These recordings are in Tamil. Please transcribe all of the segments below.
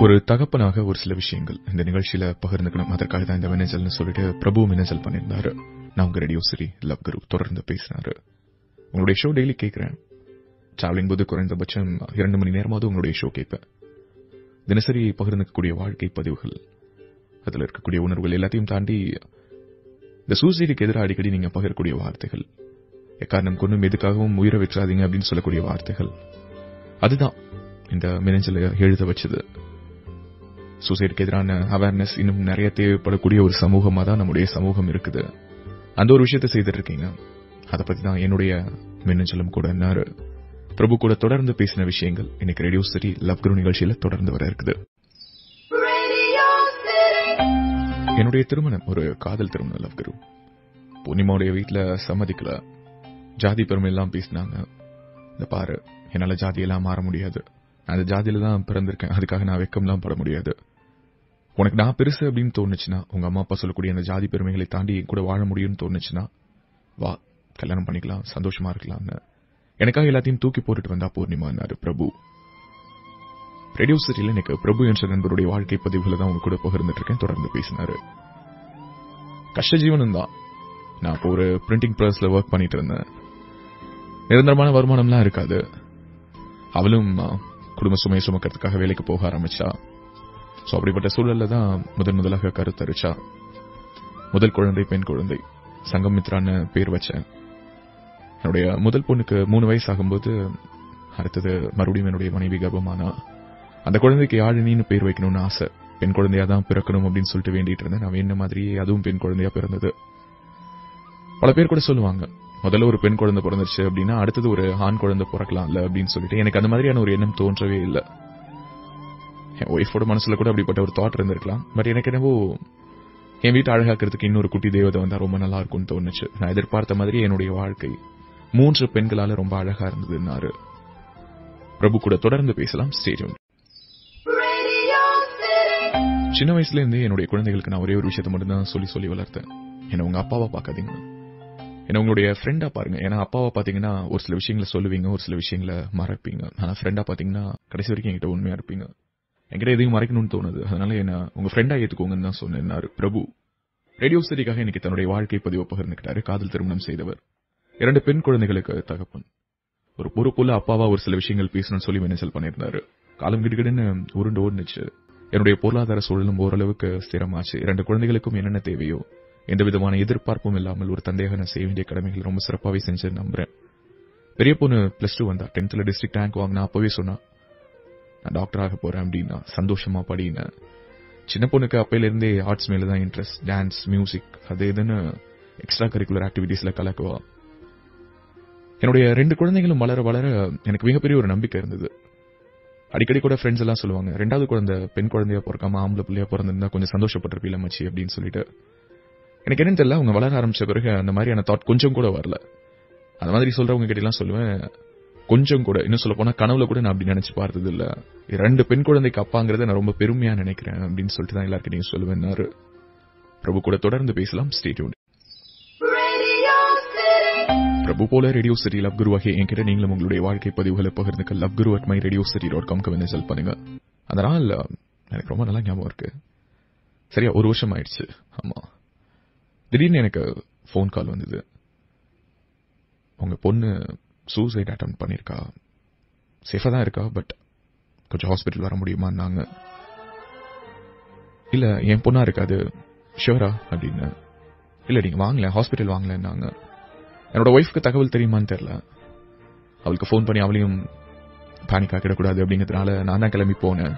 ஒரு தகப்பனாக ஒரு சில விஷயங்கள் இந்த நிகழ்ச்சியில பகிர்ந்துக்கணும். அதற்காக தான் இந்த மின்னஞ்சல்னு சொல்லிட்டு பிரபு மின்னஞ்சல் பண்ணியிருந்தாரு. நான் உங்க ரேடியோ சிரி லவ்குரு தொடர்ந்து பேசினாரு. உங்களுடைய ஷோ டெய்லி கேட்கிறேன். டிராவலிங் போது குறைந்தபட்சம் 2 மணி நேரமாவது உங்களுடைய ஷோ கேட்பேன். தினசரி பகிர்ந்துக்கக்கூடிய வாழ்க்கை பதிவுகள், அதில் இருக்கக்கூடிய உணர்வுகள் எல்லாத்தையும் தாண்டி இந்த சூசைடுக்கு எதிராக அடிக்கடி நீங்க பகிரக்கூடிய வார்த்தைகள், எக்காரணம் கொண்டும் எதுக்காகவும் உயிரை விட்டுறாதீங்க அப்படின்னு சொல்லக்கூடிய வார்த்தைகள், அதுதான் இந்த மின்னஞ்சலை எழுத வச்சது. சூசைடுக்கு எதிரான அவேர்னஸ் இன்னும் நிறைய தேவைப்படக்கூடிய ஒரு சமூகமா தான் நம்முடைய சமூகம் இருக்குது. அந்த ஒரு விஷயத்தை செய்துட்டு இருக்கீங்க. அதை பத்தி தான் என்னுடைய மின்னஞ்சலும் கூட. பிரபு கூட தொடர்ந்து பேசின விஷயங்கள் இன்னைக்கு ரேடியோ சிட்டி லவ்குரு நிகழ்ச்சியில தொடர்ந்து வர இருக்குது. என்னுடைய திருமணம் ஒரு காதல் திருமணம் லவ்குரு. பூர்ணிமாவுடைய வீட்டுல சம்மதிக்கல. ஜாதி பெருமை எல்லாம் பேசினாங்க. இந்த பாரு, என்னால ஜாதியெல்லாம் மாற முடியாது. நான் அந்த ஜாதியில தான் பிறந்திருக்கேன். அதுக்காக நான் வெக்கம்லாம் பட முடியாது. உனக்கு நான் பெருசு அப்படின்னு தோணுச்சுன்னா, உங்க அம்மா அப்பா சொல்லக்கூடிய அந்த ஜாதி பெருமைகளை தாண்டி கூட வாழ முடியும்னு தோணுச்சுன்னா, வா கல்யாணம் பண்ணிக்கலாம், சந்தோஷமா இருக்கலாம்னு எனக்காக எல்லாத்தையும் தூக்கி போட்டுட்டு வந்தா பூர்ணிமா பிரபு. ரேடியோ சிட்டியில எனக்கு பிரபு என்ற நண்பருடைய வாழ்க்கை பதிவுகளை தான் உங்க கூட பகிர்ந்துட்டு இருக்கேன். தொடர்ந்து பேசினாரு. கஷ்ட ஜீவனம் தான். நான் இப்போ ஒரு பிரிண்டிங் பிரஸ்ல ஒர்க் பண்ணிட்டு இருந்தேன். நிரந்தரமான வருமானம்லாம் இருக்காது. அவளும் குடும்ப சுமையை சுமக்கிறதுக்காக வேலைக்கு போக ஆரம்பிச்சா. அப்படிப்பட்ட சூழல்ல தான் முதலாக கருத்தரிச்சா. முதல் குழந்தை பெண் குழந்தை. சங்கமித்ரான்னு பேர் வச்சேன். என்னுடைய முதல் பொண்ணுக்கு 3 வயசு ஆகும்போது அடுத்தது மறுபடியும் என்னுடைய மனைவி கர்ப்பமானா. அந்த குழந்தைக்கு யாழினின்னு பேர் வைக்கணும்னு ஆசை. பெண் குழந்தையா தான் பிறக்கணும் அப்படின்னு சொல்லிட்டு வேண்டிட்டு இருந்தேன். நான் என்ன மாதிரி அதுவும் பெண் குழந்தையா பிறந்தது. பல பேர் கூட சொல்லுவாங்க, முதல்ல ஒரு பெண் குழந்தை பிறந்துருச்சு அப்படின்னா அடுத்தது ஒரு ஆண் குழந்தை பிறக்கலாம்ல அப்படின்னு சொல்லிட்டு. எனக்கு அந்த மாதிரியான ஒரு எண்ணம் தோன்றவே இல்லை. என் ஒய்ஃபோட மனசுல கூட அப்படிப்பட்ட ஒரு தாட் இருந்திருக்கலாம். பட் எனக்கு என்னவோ என் வீட்டை அழகாக்கிறதுக்கு இன்னொரு குட்டி தேவதை வந்தா ரொம்ப நல்லா இருக்கும்னு தோணுச்சு. நான் எதிர்பார்த்த மாதிரி என்னுடைய வாழ்க்கை 3 பெண்களால ரொம்ப அழகா இருந்ததுன்னாரு. பிரபு கூட தொடர்ந்து பேசலாம். ஸ்டேடியம். சின்ன வயசுல இருந்தே என்னுடைய குழந்தைகளுக்கு நான் ஒரே ஒரு விஷயத்தை மட்டும் தான் சொல்லி வளர்த்தேன். என்ன உங்க அப்பாவை பார்க்காதீங்க, என்ன உங்களுடைய ஃப்ரெண்டா பாருங்க. ஏன்னா அப்பாவை பாத்தீங்கன்னா ஒரு சில விஷயங்களை சொல்லுவீங்க, ஒரு சில விஷயங்களை மறைப்பீங்க. ஆனா ஃப்ரெண்டா பாத்தீங்கன்னா கடைசி வரைக்கும் என்கிட்ட உண்மையா இருப்பீங்க. என்கிட்ட எதையும் மறைக்கணும்னு தோணுது. அதனால என்ன உங்க ஃப்ரெண்டா ஏத்துக்கோங்கன்னு தான் சொன்னாரு பிரபு. ரேடியோ சிட்டிக்காக இன்னைக்கு தன்னுடைய வாழ்க்கை பதிவை பகிர்ந்துக்கிட்டாரு. காதல் திருமணம் செய்தவர், 2 பெண் குழந்தைகளுக்கு தகப்பன், ஒரு பொறுப்புள்ள அப்பாவா ஒரு சில விஷயங்கள் பேசணும்னு சொல்லி மின்னஞ்சல் பண்ணியிருந்தாரு. காலம் கிடுகிடுன்னு உருண்டு ஓடுனுச்சு. என்னுடைய பொருளாதார சூழலும் ஓரளவுக்கு ஸ்திரமாச்சு. 2 குழந்தைகளுக்கும் என்னென்ன தேவையோ எந்த விதமான எதிர்பார்ப்பும் இல்லாமல் ஒரு தந்தையாக நான் செய்ய வேண்டிய கடமைகள் ரொம்ப சிறப்பாகவே செஞ்சு நம்புறேன். பெரிய பொண்ணு +2 வந்தா. 10th டிஸ்ட்ரிக்ட் ரேங்க் வாங்கினா. அப்பவே சொன்னா நான் டாக்டர் ஆக போறேன் அப்படின்னா. சந்தோஷமா படின. சின்ன பொண்ணுக்கு அப்பையில இருந்தே ஆர்ட்ஸ் மேல தான் இன்ட்ரெஸ்ட். டான்ஸ், மியூசிக், அது இதுன்னு எக்ஸ்ட்ரா கரிக்குலர் ஆக்டிவிட்டிஸ்ல கலக்குவா. என்னுடைய 2 குழந்தைகளும் வளர வளர எனக்கு மிகப்பெரிய ஒரு நம்பிக்கை இருந்தது. அடிக்கடி கூட ஃப்ரெண்ட்ஸ் எல்லாம் சொல்லுவாங்க, 2வது குழந்தை பெண் குழந்தையா பிறக்காம ஆம்பளை பிள்ளையா பிறந்திருந்தா கொஞ்சம் சந்தோஷப்பட்டிருப்பீல மச்சி அப்படின்னு சொல்லிட்டு. எனக்கு என்னன்னு தெரியல, அவங்க வளர ஆரம்பிச்ச பிறகு அந்த மாதிரியான தாட் கொஞ்சம் கூட வரல. அந்த மாதிரி சொல்றவங்க கிட்ட எல்லாம் சொல்லுவேன், கொஞ்சம் கூட, இன்னும் சொல்ல போனா கனவுல கூட நான் அப்படி நினைச்சு பார்த்தது இல்ல. 2 பெண் குழந்தைக்கு அப்பாங்கிறத நான் ரொம்ப பெருமையா நினைக்கிறேன் அப்படின்னு சொல்லிட்டு தான் எல்லாருக்கிட்டையும் சொல்லுவேன். பிரபு கூட தொடர்ந்து பேசலாம். Stay tuned. பிரபு போல ரேடியோ சிட்டி லவ்குரு வகை என்கிட்ட நீங்களும் உங்களுடைய வாழ்க்கை பதிவுகளை பகிர்ந்துக்க loveguru@myradiocity.com மின்னஞ்சல் பண்ணுங்க. அந்த நாள் எனக்கு ரொம்ப நல்லா ஞாபகம் இருக்கு. சரியா 1 வருஷம் ஆயிடுச்சு. ஆமா, திடீர்னு எனக்கு போன் கால் வந்தது. உங்க பொண்ணு சூசைட் அட்டெம்ப்ட் பண்ணிருக்கா, சேஃபா தான் இருக்கா, பட் கொஞ்சம் ஹாஸ்பிட்டல் வர முடியுமான்னாங்க. இல்ல என் பொண்ணா இருக்காது ஷியோரா அப்படின்னு. இல்ல நீங்க வாங்கல, ஹாஸ்பிட்டல் வாங்கலன்னாங்க. என்னோட ஒய்ஃப்க்கு தகவல் தெரியுமான்னு தெரியல. அவளுக்கு போன் பண்ணி அவளையும் பேனிக் ஆக்கிடக்கூடாது அப்படிங்கிறதுனால நான் தான் கிளம்பி போனேன்.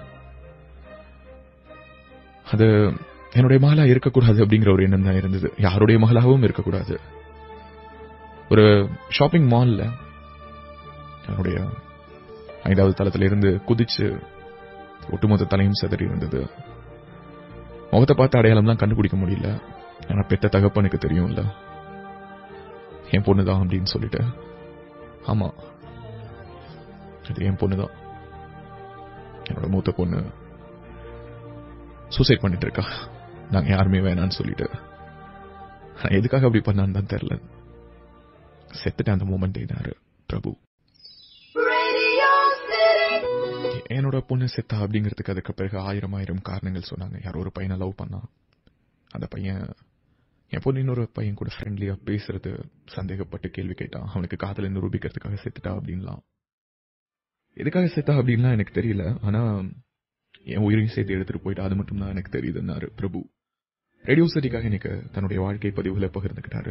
அது என்னுடைய மகளா இருக்கக்கூடாது அப்படிங்கிற ஒரு எண்ணம் தான் இருந்தது. யாருடைய மகளாகவும் இருக்கக்கூடாது. ஒரு ஷாப்பிங் மால்ல என்னுடைய 5வது தளத்தில இருந்து குதிச்சு ஒட்டுமொத்த தலையும் சிதறி இருந்தது. முகத்தை பார்த்து அடையாளம்லாம் கண்டுபிடிக்க முடியல. ஆனா பெத்த தகப்பனுக்கு தெரியும்ல, என் பொண்ணுதான் அப்படின்னு சொல்லிட்டு. ஆமா, அது என் பொண்ணுதான். என்னோட மூத்த பொண்ணு சூசைட் பண்ணிட்டு இருக்கா. நாங்க யாருமே வேணான்னு சொல்லிட்டு. எதுக்காக அப்படி பண்ணான்னு தான் தெரியல. செத்துட்டு அந்த மூமெண்ட் பிரபு. என்னோட என்னோட பொண்ணு செத்தா அப்படிங்கிறதுக்கு அதுக்கு பிறகு 1000 காரணங்கள் சொன்னாங்க. யாரோ ஒரு பையனை லவ் பண்ணா, அந்த பையன் என் பொண்ணு இன்னொரு பையன் கூட ஃப்ரெண்ட்லியா பேசுறது சந்தேகப்பட்டு கேள்வி கேட்டான். அவனுக்கு காதலை நிரூபிக்கிறதுக்காக செத்துட்டா அப்படின்லாம். எதுக்காக செத்தா அப்படின்லாம் எனக்கு தெரியல. ஆனா என் உயிரையும் சேர்த்து எடுத்துட்டு போயிட்டா, அது மட்டும் தான் எனக்கு தெரியுதுன்னாரு பிரபு. ரேடியோ சிட்டிக்காக எனக்கு தன்னுடைய வாழ்க்கை பதிவுகளை பகிர்ந்துக்கிட்டாரு.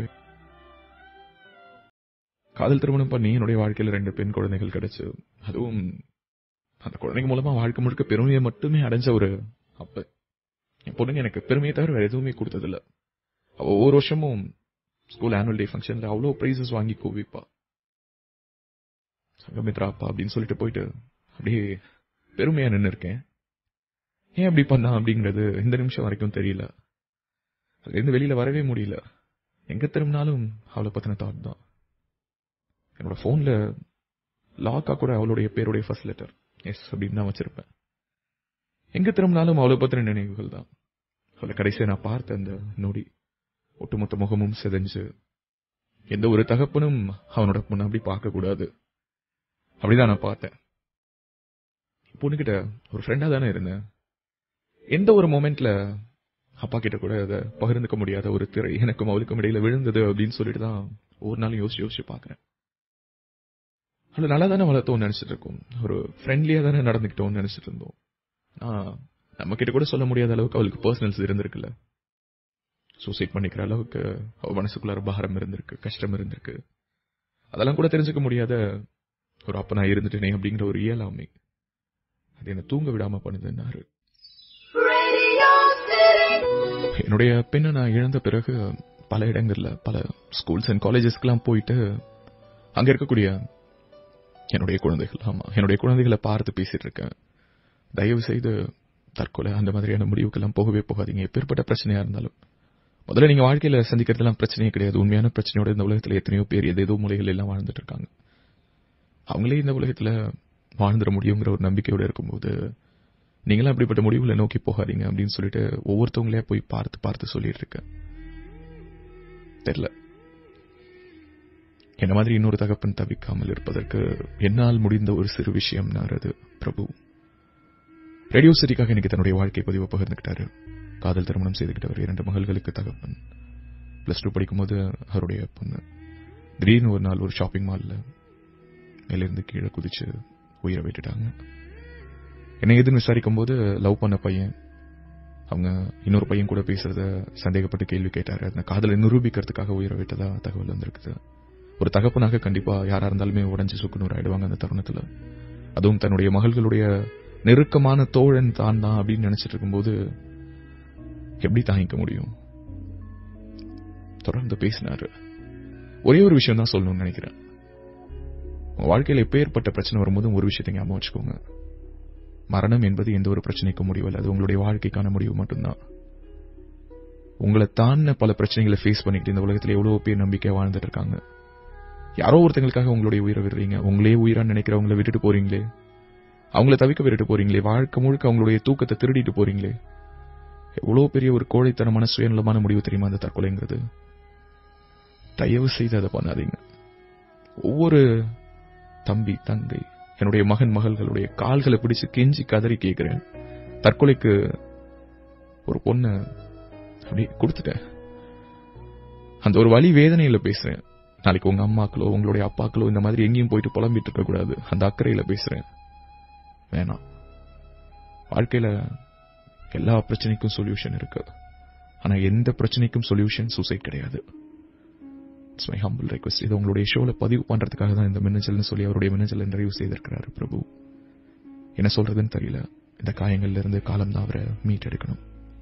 காதல் திருமணம் பண்ணி என்னுடைய வாழ்க்கையில 2 பெண் குழந்தைகள் கிடைச்சு, அதுவும் அந்த குழந்தைங்க மூலமா வாழ்க்கை முழுக்க பெருமையை மட்டுமே அடைஞ்ச ஒரு அப்ப. என் பொண்ணுங்க எனக்கு பெருமையை தவிர வேற எதுவுமே கொடுத்ததில்ல. அவ ஒவ்வொரு வருஷமும் ஸ்கூல் ஆனுவல் டே ஃபங்க்ஷன்ல அவ்வளோ பிரைசஸ் வாங்கி குவிப்பா. சங்கமித்ரா அப்பா அப்படின்னு சொல்லிட்டு போயிட்டு அப்படியே பெருமையா நின்று இருக்கேன். ஏன் அப்படி பண்ணா அப்படிங்கிறது இந்த நிமிஷம் வரைக்கும் தெரியல. அதுல இருந்து வெளியில வரவே முடியல. எங்க திரும்பினாலும் அவளை பத்தின தாட் தான். என்னோட போன்ல லாக்கா கூட அவளுடைய பேருடைய ஃபர்ஸ்ட் லெட்டர் எஸ் அப்படின்னு தான் வச்சிருப்பேன். எங்க திரும்பினாலும் அவளை பத்தின நினைவுகள் தான். அவளை கடைசியா நான் பார்த்த அந்த நொடி, ஒட்டுமொத்த முகமும் செதஞ்சு, எந்த ஒரு தகப்பனும் அவனோட பொண்ணு அப்படி பார்க்க கூடாது அப்படிதான் நான் பார்த்தேன். பொண்ணுகிட்ட ஒரு ஃப்ரெண்டா தானே இருந்தேன். எந்த ஒரு மொமெண்ட்ல அப்பா கிட்ட கூட அதை பகிர்ந்துக்க முடியாத ஒரு திரை எனக்கும் அவளுக்கும் இடையில விழுந்தது அப்படின்னு சொல்லிட்டு தான் ஒரு நாள் யோசிச்சு பாக்குறேன். அவளை நல்லா தானே வளர்த்தோம்னு நினைச்சிட்டு இருக்கோம், ஒரு ஃப்ரெண்ட்லியா தானே நடந்துக்கிட்டோம்னு நினைச்சிட்டு இருந்தோம். நம்ம கிட்ட கூட சொல்ல முடியாத அளவுக்கு அவளுக்கு பர்சனல்ஸ் இருந்திருக்குல்ல. சூசைட் பண்ணிக்கிற அளவுக்கு அவ மனசுக்குள்ளார பாரம் இருந்திருக்கு, கஷ்டம் இருந்திருக்கு. அதெல்லாம் கூட தெரிஞ்சுக்க முடியாத ஒரு அப்ப நான் இருந்துட்டேனே அப்படிங்கிற ஒரு இயலாமை அது என்ன தூங்க விடாம பண்ணுதுன்னாரு. என்னுடைய பெண்ணை நான் இழந்த பிறகு பல இடங்கள்ல பல ஸ்கூல்ஸ் அண்ட் காலேஜஸ்க்கெல்லாம் போயிட்டு அங்க இருக்கக்கூடிய என்னுடைய குழந்தைகளை பார்த்து பேசிட்டு இருக்கேன். தயவு செய்து தற்கொலை அந்த மாதிரியான முடிவுக்கெல்லாம் போகவே போகாதீங்க. எப்பேற்பட்ட பிரச்சனையா இருந்தாலும் முதல்ல நீங்க வாழ்க்கையில சந்திக்கிறதுலாம் பிரச்சனையே கிடையாது. உண்மையான பிரச்சனையோட இந்த உலகத்துல எத்தனையோ பேர் ஏதேதோ மூலைகள் எல்லாம் வாழ்ந்துட்டு இருக்காங்க. அவங்களே இந்த உலகத்துல வாழ்ந்துட முடியுங்கிற ஒரு நம்பிக்கையோட இருக்கும்போது நீங்களாம் அப்படிப்பட்ட முடிவுகளை நோக்கி போகாதீங்க அப்படின்னு சொல்லிட்டு ஒவ்வொருத்தவங்களே போய் பார்த்து பார்த்து சொல்லிட்டு இருக்கேன். தெரியல, என்ன மாதிரி இன்னொரு தகப்பன் தவிக்காமல் இருப்பதற்கு என்னால் முடிந்த ஒரு சிறு விஷயம்னாரு பிரபு. ரேடியோ சிட்டிக்காக எனக்கு தன்னுடைய வாழ்க்கை பதிவை பகிர்ந்துக்கிட்டாரு. காதல் திருமணம் செய்துக்கிட்டவர், 2 மகள்களுக்கு தகப்பன். +2 படிக்கும்போது அவருடைய பொண்ணு திடீர்னு ஒரு நாள் ஒரு ஷாப்பிங் மால்ல மேலிருந்து கீழே குதிச்சு உயிரை விட்டுட்டாங்க. என்ன ஏதுன்னு விசாரிக்கும் போது லவ் பண்ண பையன் அவங்க இன்னொரு பையன் கூட பேசுறத சந்தேகப்பட்டு கேள்வி கேட்டாரு. அந்த காதலை நிரூபிக்கிறதுக்காக உயிரை விட்டதா தகவல் வந்திருக்குது. ஒரு தகப்பனாக கண்டிப்பா யாரா இருந்தாலுமே உடஞ்சு சுக்குநூறு ஆயிடுவாங்க அந்த தருணத்துல. அதுவும் தன்னுடைய மகள்களுடைய நெருக்கமான தோழன் தான் தான் அப்படின்னு நினைச்சிட்டு இருக்கும்போது எப்படி தாங்கிக்க முடியும்? தொடர்ந்து பேசினாரு. ஒரே ஒரு விஷயம் தான் சொல்லணும்னு நினைக்கிறேன். உங்க வாழ்க்கையில எப்பேற்பட்ட பிரச்சனை வரும்போது ஒரு விஷயத்தை ஞாபகம் வச்சுக்கோங்க. மரணம் என்பது எந்த ஒரு பிரச்சனைக்கும் முடிவல்ல, அது உங்களுடைய வாழ்க்கைக்கான முடிவு மட்டும்தான். உங்களை தாண்ட பல பிரச்சனைகளை ஃபேஸ் பண்ணிட்டு இந்த உலகத்துல எவ்வளவு பேர் நம்பிக்கையா வாழ்ந்துட்டு இருக்காங்க. யாரோ ஒருத்தங்களுக்காக உங்களுடைய உயிரை விடுறீங்க. உங்களே உயிரா நினைக்கிறவங்களை விட்டுட்டு போறீங்களே, அவங்கள தவிக்க விட்டுட்டு போறீங்களே, வாழ்க்கை முழுக்க அவங்களுடைய தூக்கத்தை திருடிட்டு போறீங்களே. எவ்வளவு பெரிய ஒரு கோழைத்தனமான சுயநலமான முடிவு தெரியுமா அந்த தற்கொலைங்கிறது? தயவு செய்து அதை பண்ணாதீங்க. ஒவ்வொரு தம்பி தங்கை என்னுடைய மகன் மகள்களுடைய கால்களை பிடிச்சு கெஞ்சி கதறி கேட்கிறேன். தற்கொலைக்கு ஒரு பொண்ணு அப்படி கொடுத்துட்டேன். அந்த ஒரு வலி வேதனையில பேசுறேன். நாளைக்கு உங்க அம்மாக்களோ உங்களுடைய அப்பாக்களோ இந்த மாதிரி எங்கேயும் போயிட்டு புலம்பிட்டு இருக்க கூடாது. அந்த அக்கறையில பேசுறேன். வேணாம். வாழ்க்கையில எல்லா பிரச்சனைக்கும் சொல்யூஷன் இருக்கு. ஆனா எந்த பிரச்சனைக்கும் சொல்யூஷன் சூசைட் கிடையாது. It's my humble request. இது உங்களுடைய ஷோல பதிவு பண்றதுக்காக தான் இந்த மின்னஞ்சல்னு சொல்லி அவருடைய மின்னஞ்சல் நிறைவு செய்திருக்கிறாரு பிரபு. என்ன சொல்றதுன்னு தெரியல. இந்த காயங்கள்ல இருந்து காலம் தான் அவரை மீட்டெடுக்கணும்.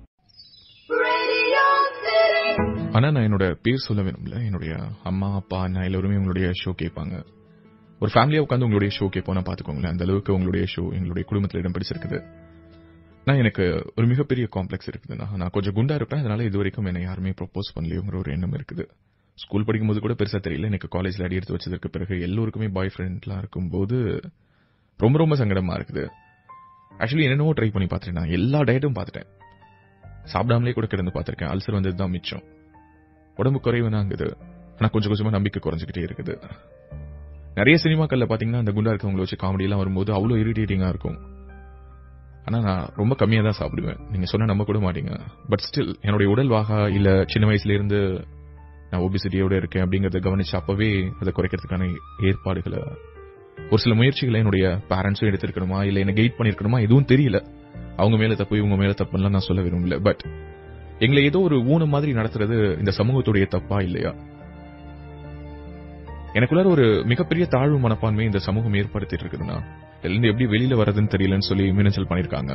ஆனா நான் என்னோட பேர் சொல்ல வேணும்ல. என்னுடைய அம்மா அப்பா அண்ணா எல்லாருமே உங்களுடைய ஷோ கேட்பாங்க. ஒரு ஃபேமிலியா உட்காந்து உங்களுடைய ஷோ கேட்போம். பாத்துக்கோங்களேன், அந்த அளவுக்கு உங்களுடைய ஷோ எங்களுடைய குடும்பத்தில் இடம் பிடிச்சிருக்குது. நான் எனக்கு ஒரு மிகப்பெரிய காம்ப்ளெக்ஸ் இருக்குது. நான் கொஞ்சம் குண்டா இருப்பேன். அதனால இது வரைக்கும் என்னை யாருமே ப்ரொபோஸ் பண்ணலையோங்கிற ஒரு எண்ணம் இருக்குது. ஸ்கூல் படிக்கும்போது கூட பெருசா தெரியல. எனக்கு காலேஜ்ல அடி எடுத்து வச்சதுக்கு பிறகு எல்லோருக்குமே பாய் ஃப்ரெண்ட்லாம் இருக்கும்போது ரொம்ப ரொம்ப சங்கடமா இருக்குது. ஆக்சுவலி என்னென்னவோ ட்ரை பண்ணி பார்த்துட்டேன். நான் எல்லா டயட்டும் பார்த்துட்டேன். சாப்பிடாமலே கூட கிடந்து பார்த்திருக்கேன். அல்சர் வந்தது தான் மிச்சம். உடம்பு குறைவு தாங்குது. ஆனா கொஞ்சம் கொஞ்சமா நம்பிக்கை குறைஞ்சிக்கிட்டே இருக்குது. நிறைய சினிமாக்கள்ல பாத்தீங்கன்னா அந்த குண்டா இருக்கவங்களை வச்சு காமெடி எல்லாம் வரும்போது அவ்வளவு இரிட்டேட்டிங்கா இருக்கும். ஆனா நான் ரொம்ப கம்மியா தான் சாப்பிடுவேன். நீங்க சொன்னா நம்ப கூட மாட்டீங்க. பட் ஸ்டில் என்னுடைய உடல் வாகா இல்ல சின்ன வயசுல இருந்து நான் ஒபிசிட்டியோட இருக்கேன் அப்படிங்கறத கவனிச்சு அப்பவே அதை குறைக்கிறதுக்கான ஏற்பாடுகளை ஒரு சில முயற்சிகளை என்னுடைய பேரண்ட்ஸும் எடுத்திருக்கணுமா இல்ல என்ன கைட் பண்ணிருக்கணுமா எதுவும் தெரியல. அவங்க மேல தப்பு இவங்க மேல தப்புலாம் நான் சொல்ல விரும்பல. பட் எங்களை ஏதோ ஒரு ஊனம் மாதிரி நடத்துறது இந்த சமூகத்துடைய தப்பா இல்லையா? எனக்குள்ளார ஒரு மிகப்பெரிய தாழ்வு மனப்பான்மை இந்த சமூகம் ஏற்படுத்திட்டு இருக்குதுன்னா இருந்து எப்படி வெளியில வர்றதுன்னு தெரியலன்னு சொல்லி மின்னஞ்சல் பண்ணிருக்காங்க.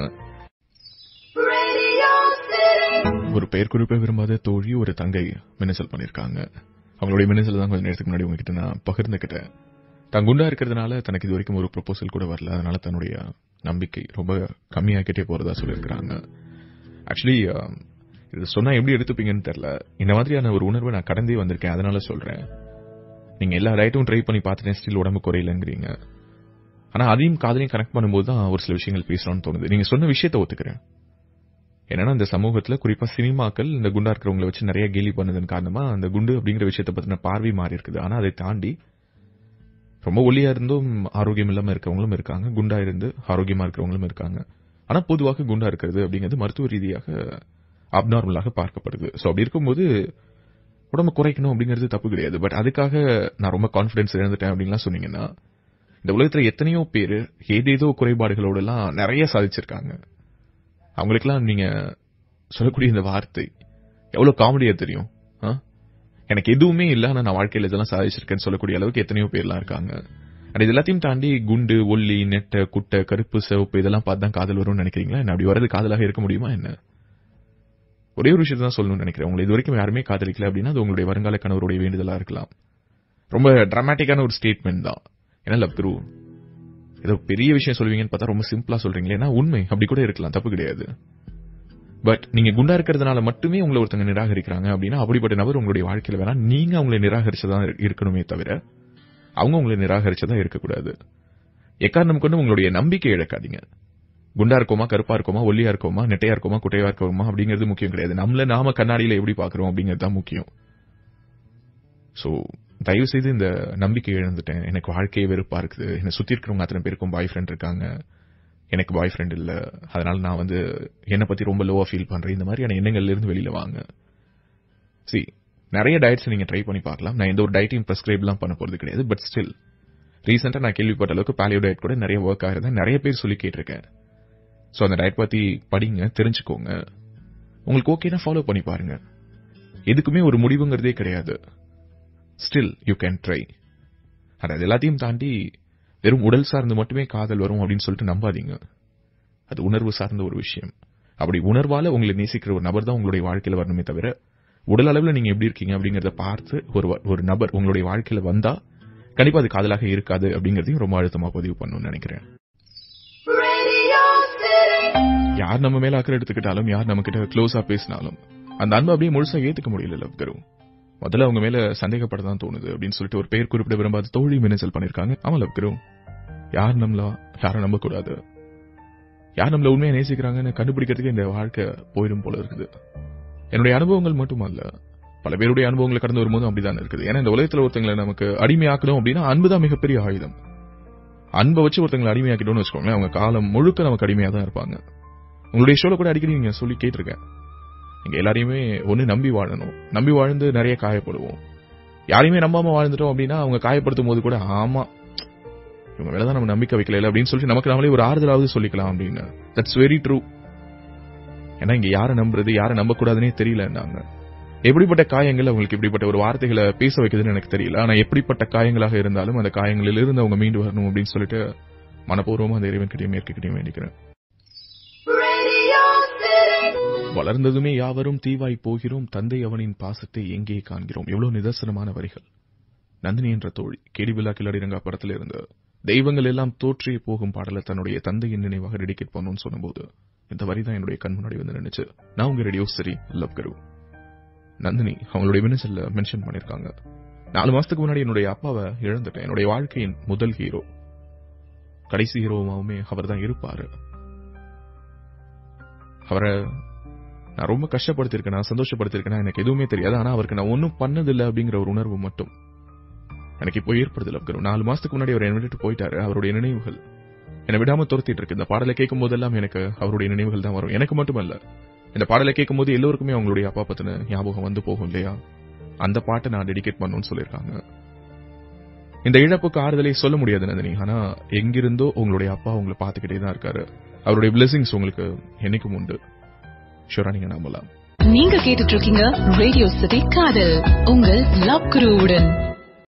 ஒரு பெயர் குறிப்பை விரும்பாத தோழி ஒரு தங்கை மின்னஞ்சல் பண்ணிருக்காங்க. அவங்களுடைய மின்னஞ்சல் தான் கொஞ்சம் நேரத்துக்கு முன்னாடி உங்ககிட்ட நான் பகிர்ந்துகிட்டேன். தான் குண்டா இருக்கிறதுனால தனக்கு இது வரைக்கும் ஒரு ப்ரொபோசல் கூட வரல. அதனால தன்னுடைய நம்பிக்கை ரொம்ப கம்மியாக்கிட்டே போறதா சொல்லியிருக்கிறாங்க. ஆக்சுவலி இது சொன்னா எப்படி எடுத்துப்பீங்கன்னு தெரியல. இந்த மாதிரியான ஒரு உணர்வை நான் கடந்தே வந்திருக்கேன். அதனால சொல்றேன். நீங்க எல்லா டயட்டும் ட்ரை பண்ணி பார்த்துட்டேன், ஸ்டில் உடம்பு குறையலங்கிறீங்க. ஆனா அதையும் காதலையும் கனெக்ட் பண்ணும்போது தான் ஒரு சில விஷயங்கள் பேசணும்னு தோணுது. நீங்க சொன்ன விஷயத்தை ஒத்துக்கிறேன். என்னன்னா இந்த சமூகத்துல குறிப்பா சினிமாக்கள் இந்த குண்டா இருக்கிறவங்களை வச்சு நிறைய கேலி பண்ணதன் காரணமா அந்த குண்டு அப்படிங்கிற விஷயத்தை பத்தின பார்வை மாறி இருக்குது. ஆனா அதை தாண்டி ரொம்ப ஒல்லியா இருந்தும் ஆரோக்கியம் இல்லாம இருக்கவங்களும் இருக்காங்க, குண்டா இருந்து ஆரோக்கியமா இருக்கிறவங்களும் இருக்காங்க. ஆனா பொதுவாக குண்டா இருக்கிறது அப்படிங்கிறது மருத்துவ ரீதியாக அப்நார்மலாக பார்க்கப்படுது. சோ அப்படி இருக்கும்போது உடம்பு குறைக்கணும் அப்படிங்கிறது தப்பு கிடையாது. பட் அதுக்காக நான் ரொம்ப கான்பிடன்ஸ் இழந்துட்டேன் அப்படின்லாம் சொன்னீங்கன்னா இந்த உலகத்துல எத்தனையோ பேரு ஏதேதோ குறைபாடுகளோட எல்லாம் நிறைய சாதிச்சிருக்காங்க. அவங்களுக்கெல்லாம் நீங்க சொல்லக்கூடிய இந்த வார்த்தை எவ்வளவு காமெடியா தெரியும். எனக்கு எதுவுமே இல்ல, ஆனா நான் வாழ்க்கையில இதெல்லாம் சாதிச்சிருக்கேன்னு சொல்லக்கூடிய அளவுக்கு எத்தனையோ பேர்லாம் இருக்காங்க. அது எல்லாத்தையும் தாண்டி குண்டு, ஒல்லி, நெட்டை, குட்டை, கருப்பு, சிவப்பு இதெல்லாம் பார்த்து தான் காதல் வரும்னு நினைக்கிறீங்களா? என்ன அப்படி வரது காதலாக இருக்க முடியுமா என்ன? ஒரே ஒரு விஷயத்தை தான் சொல்லணும்னு நினைக்கிறேன். உங்களை இது வரைக்கும் யாருமே காதலிக்கல அப்படின்னா அது உங்களுடைய வருங்கால கணவருடைய வேண்டுதலா இருக்கலாம். ரொம்ப டிராமாட்டிக்கான ஒரு ஸ்டேட்மெண்ட் தான். ஏன்னா லவ் குரு ஏதோ பெரிய விஷயம் சொல்லுவீங்கன்னு பார்த்தா ரொம்ப சிம்பிளா சொல்றீங்களே. ஏன்னா உண்மை அப்படி கூட இருக்கலாம், தப்பு கிடையாது. பட் நீங்க குண்டா இருக்கிறதுனால மட்டுமே உங்களை ஒருத்தங்க நிராகரிக்கிறாங்க அப்படின்னா அப்படிப்பட்ட நபர் உங்களுடைய வாழ்க்கையில வேணா நீங்க அவங்களை நிராகரிச்சதா இருக்கணுமே தவிர அவங்க உங்களை நிராகரிச்சதா இருக்கக்கூடாது. எக்காரணம் கொண்டு உங்களுடைய நம்பிக்கை இழக்காதீங்க. குண்டா இருக்கோமா, கருப்பா இருக்கோமா, ஒல்லியா இருக்கோமா, நெட்டையா இருக்கோமா, குட்டையா இருக்கோமா அப்படிங்கிறது முக்கியம் கிடையாது. நம்மள நாம கண்ணாடியில எப்படி பாக்குறோம் அப்படிங்கிறது தான் முக்கியம். சோ தயவு செய்து இந்த நம்பிக்கை இழந்துட்டேன், எனக்கு வாழ்க்கையே வெறுப்பா இருக்குது, என்ன சுத்தி இருக்கிறவங்க அத்தனை பேருக்கும் பாய் ஃப்ரெண்ட் இருக்காங்க, எனக்கு பாய் ஃப்ரெண்ட் இல்ல, அதனால நான் என்னை பத்தி ரொம்ப லோவா ஃபீல் பண்றேன், இந்த மாதிரியான எண்ணங்கள்ல இருந்து வெளியில வாங்க. நிறைய டயட்ஸ் நீங்க ட்ரை பண்ணி பார்க்கலாம். நான் எந்த ஒரு டயட்டையும் பிரெஸ்கிரைப்லாம் பண்ண போறது கிடையாது. பட் ஸ்டில் ரீசெண்டா நான் கேள்விப்பட்ட அளவுக்கு பாலியோ டயட் கூட நிறைய ஒர்க் ஆகுது, நிறைய பேர் சொல்லி கேட்டிருக்கேன். சோ அந்த டயட் பத்தி படிங்க, தெரிஞ்சுக்கோங்க. உங்களுக்கு ஓகேனா ஃபாலோ பண்ணி பாருங்க. எதுக்குமே ஒரு முடிவுங்கிறதே கிடையாது. Still you can try. அது எல்லாத்தையும் தாண்டி வெறும் உடல் சார்ந்து மட்டுமே காதல் வரும் அப்படின்னு சொல்லிட்டு நம்பாதீங்க. அது உணர்வு சார்ந்த ஒரு விஷயம். அப்படி உணர்வால உங்களை நேசிக்கிற ஒரு நபர் தான் உங்களுடைய வாழ்க்கையில வரணுமே தவிர உடல் அளவுல நீங்க எப்படி இருக்கீங்க அப்படிங்கறத பார்த்து ஒரு நபர் உங்களுடைய வாழ்க்கையில வந்தா கண்டிப்பா அது காதலாக இருக்காது அப்படிங்கறதையும் ரொம்ப அழுத்தமா பதிவு பண்ணணும்னு நினைக்கிறேன். யார் நம்ம மேல அக்கறை எடுத்துக்கிட்டாலும், யார் நம்ம கிட்ட க்ளோஸா பேசினாலும் அந்த அன்பை அப்படியே முழுசா ஏத்துக்க முடியல லவ் குரு. முதல்ல அவங்க மேல சந்தேகப்படதான் தோணுது அப்படின்னு சொல்லிட்டு ஒரு பெயர் குறிப்பிட விரும்பாத தோழி மின்னஞ்சல் பண்ணிருக்காங்க. ஆமா லவ் குரு, யார் நம்மளா யாரும் நம்ப கூடாது. யார் நம்மள உண்மையா நேசிக்கிறாங்கன்னு கண்டுபிடிக்கிறதுக்கு இந்த வாழ்க்கை போயிடும் போல இருக்குது. என்னுடைய அனுபவங்கள் மட்டுமல்ல, பல பேருடைய அனுபவங்களை கடந்து வரும்போது அப்படிதான் இருக்குது. ஏன்னா இந்த உலகத்துல ஒருத்தங்களை நமக்கு அடிமையாக்கணும் அப்படின்னா அன்புதான் மிகப்பெரிய ஆயுதம். அன்பை வச்சு ஒருத்தங்களை அடிமையாக்கிட்டோம்னு வச்சுக்கோங்களேன், அவங்க காலம் முழுக்க நமக்கு அடிமையா தான் இருப்பாங்க. உங்களுடைய ஷோல கூட அடிக்கடி நீங்க சொல்லி கேட்டிருக்கேன், நீங்க எல்லாரையுமே ஒண்ணு நம்பி வாழணும், நம்பி வாழ்ந்து நிறைய காயப்படுவோம். யாரையுமே நம்பாம வாழ்ந்துட்டோம் அப்படின்னா அவங்க காயப்படுத்தும் போது கூட ஆமா இவங்க மேலதான் நம்ம நம்பிக்கை வைக்கல அப்படின்னு சொல்லி நமக்கு நம்மளே ஒரு ஆறுதலாவது சொல்லிக்கலாம் அப்படின்னு. That's very true. ஏன்னா இங்க யாரை நம்புறது யாரை நம்ப கூடாதுன்னே தெரியலன்னாங்க. எப்படிப்பட்ட காயங்கள் அவங்களுக்கு இப்படிப்பட்ட ஒரு வார்த்தைகளை பேச வைக்குதுன்னு எனக்கு தெரியல. ஆனா எப்படிப்பட்ட காயங்களாக இருந்தாலும் அந்த காயங்களில் இருந்து அவங்க மீண்டு வரணும் அப்படின்னு சொல்லிட்டு மனப்பூர்வமா அந்த இறைவன் கிட்டையும் மேற்கிட்டையும் வேண்டிக்கிறேன். வளர்ந்ததுமே யாவரும் தீவாய் போகிறோம், தந்தை அவனின் பாசத்தை எங்கே காண்கிறோம். எவ்வளவு நிதர்சனமான வரிகள். நந்தினி என்ற தோழி கேடிபில்லா கிளடிரங்கா படத்துல இருந்த தெய்வங்கள் எல்லாம் தோற்றே போகும் பாடல தன்னுடைய தந்தையின் நினைவாக டெடிகேட் பண்ணணும்னு சொன்னபோது இந்த வரிதான் என்னுடைய கண் முன்னாடி வந்து நினைச்சு. நான் உங்க ரேடியோ சரி லவ் குரு. நந்தினி அவங்களுடைய மின்னஞ்சல்ல மென்ஷன் பண்ணிருக்காங்க, 4 மாசத்துக்கு முன்னாடி என்னுடைய அப்பாவை இழந்துட்டேன். என்னுடைய வாழ்க்கையின் முதல் ஹீரோ, கடைசி ஹீரோவாவுமே அவர் தான் இருப்பாரு. அவரை நான் ரொம்ப கஷ்டப்படுத்திருக்கேன், நான் சந்தோஷப்படுத்திருக்கேன் எனக்கு எதுவுமே தெரியாது. ஆனா அவருக்கு நான் ஒன்னும் பண்ணதில்லை அப்படிங்கிற ஒரு உணர்வு மட்டும் எனக்கு இப்போ ஏற்படுது லவ் குரு. 4 மாசத்துக்கு முன்னாடி அவர் என்னை விட்டு போயிட்டாரு. அவருடைய நினைவுகள் என்னை விடாம துரத்திட்டு இருக்கு. இந்த பாடலை கேட்கும் போதெல்லாம் எனக்கு அவருடைய நினைவுகள் தான் வரும். எனக்கு மட்டுமல்ல, இந்த பாடலை கேட்கும் போது எல்லோருக்குமே அவங்களுடைய அப்பா பத்தின ஞாபகம் வந்து போகும் இல்லையா? அந்த பாட்டை நான் டெடிகேட் பண்ணணும்னு சொல்லியிருக்காங்க. இந்த இழப்புக்கு ஆறுதலை சொல்ல முடியாது நந்தினி. ஆனா எங்கிருந்தோ உங்களுடைய அப்பா உங்களை பார்த்துக்கிட்டே தான் இருக்காரு. அவருடைய பிளெஸிங்ஸ் உங்களுக்கு என்னைக்கும் உண்டு. ஷூரா நீங்க நம்பலாம். நீங்க கேட்டுட்டு இருக்கீங்க ரேடியோ சிட்டி காதல், உங்கள் லவ் குருவுடன்.